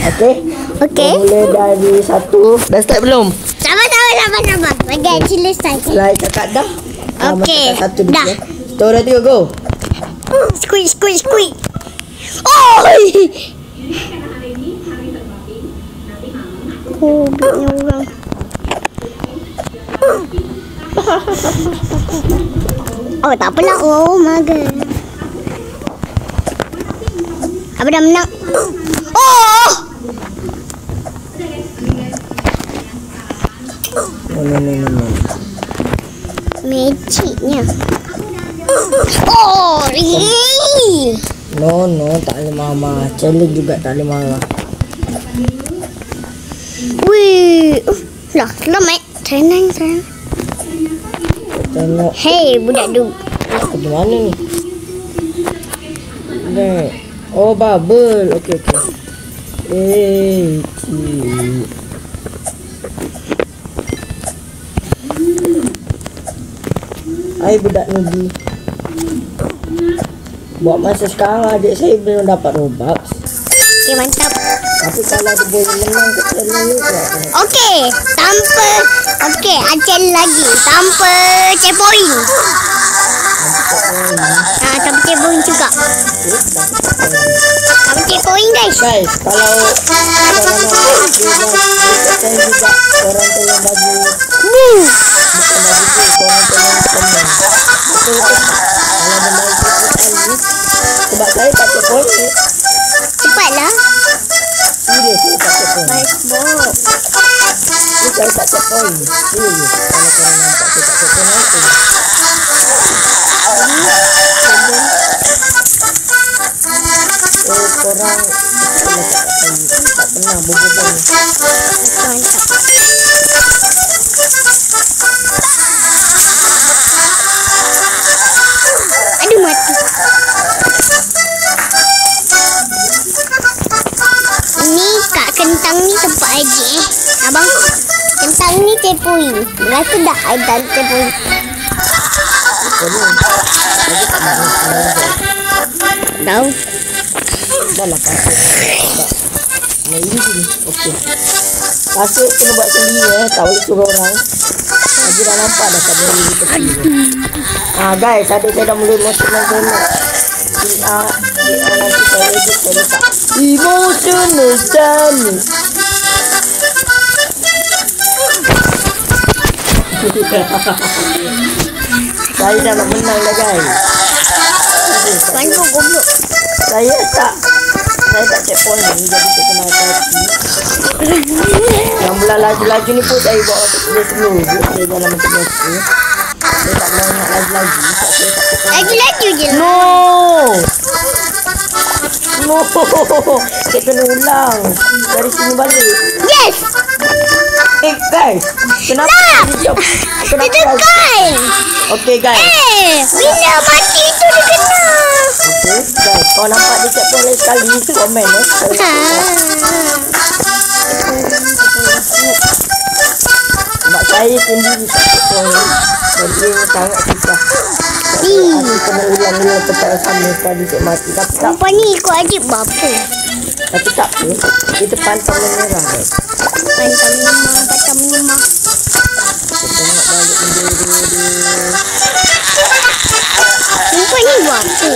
Okey? Okey. Mulai dari 1. Dah start belum? Sabar. Bagi Acil start. Lai cakap dah. Okey. Satu Dah. Tora 3 go. Squeeze. Oh! Oh, banyak orang. Oh, tak apalah. Oh, my God. Apa dah menang? Oh! No. Magicnya. Oh, No, tak boleh marah. Challenge juga tak boleh marah. Wih. Lah, selamat. Senang. Tengok Hei, budak du. di mana ni? Ni. Oh, bubble. Okey. Hai budak Nubi. Buat masa sekarang adik saya belum dapat Robux. Okey, mantap. Tapi kalau dia boleh menang ke challenge ni Okey, Acel lagi. Tanpa checkpoint. Tanpa checkpoint juga. Tanpa checkpoint, guys. Guys, kalau nak kita juga orang tolong bagi bukan bagi tu, korang tolong komen. Betul tak? Kalau membagi sekali, sebab saya tak checkpoint ni. Cepatlah. Serius, saya tak checkpoint. Facebook. Ni saya tak checkpoint. Serius, kalau korang nampak saya tak checkpoint aku. Korang tak pernah berbual. Mantap. Aduh, mati. Ni Kak Kentang ni tempat aja Abang, kentang ni checkpoint. Berasa dah ada checkpoint. Tahu. Dah lah pasal. Ini okey. Pasal kena buat sendiri tak boleh suruh orang. Lagi dah nampak dah tak boleh tepi. Guys, adik saya dah mula emotional tengok. Nanti saya edit saya letak emotional damage. Saya dah nak menang dah guys. Bantu goblok. Saya tak checkpoint ni, jadi saya kena hati-hati. Yang belah laju-laju ni pun saya buat waktu slow je. Saya dalam macam biasa. Saya tak boleh nak laju-laju. Laju-laju je lah. No. Saya kena ulang. Dari sini balik. Yes. Guys. Kenapa? Dia tekan. Okay guys. Bila mati tu dia kena. Okay guys. Kau nampak dia checkpoint lagi sekali. Komen Mak saya sendiri tak checkpoint. Jadi dia sangat susah. Aku kena ulang-ulang tempat yang sama sekali saya mati. Tapi tak. Nampak ni ikut adik bapa. Tapi tak apa. Kita pantang menyerah guys. Pantang menyemah. Kita tengok balik benda dia. Nampak ni buat apa?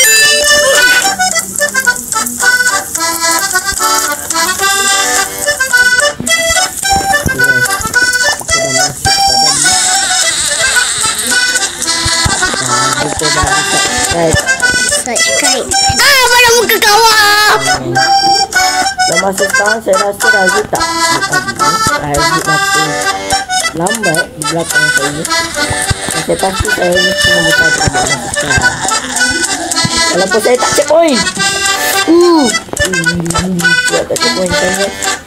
Subscribe. Pada muka kawan. Dan masa sekarang saya rasa Razi tak Razi masih lambat di belakang saya. Saya pasti saya mesti membuka tempat masa sekarang. Walaupun saya tak checkpoint. Buat tak checkpoint kan.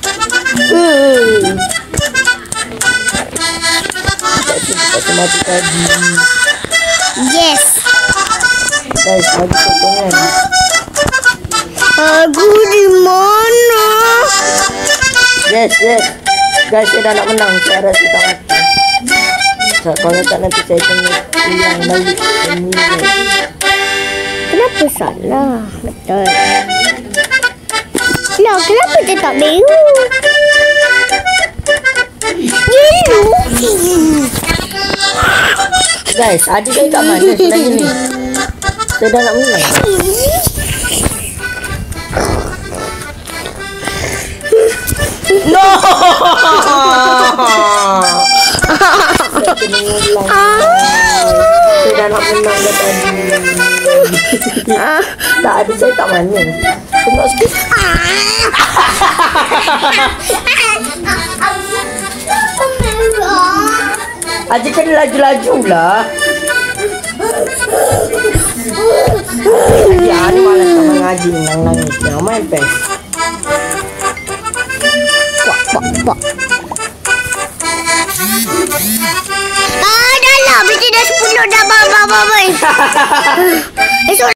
Tak mati tadi. Yes. Guys, lagi checkpoint kan. Aku di mana? Yes. Guys, saya dah nak menang. Saya rasa tak mati. Kalau tak nanti saya kena ulang balik. Kenapa salah? Betul. Lah, kenapa dia tak biru? Biru. Guys, adik saya kat mana sebenarnya ni? Saya dah nak menang. No! Saya kena ulang. Saya dah nak menang dah tadi. Tak, adik saya kat mana? Tengok sikit. Adik kena laju-laju lah. Adik ni malas sama ngaji nangis. Yang main PES. Pak. Dah lah. Mesti dah 10 dah. Bye. Esok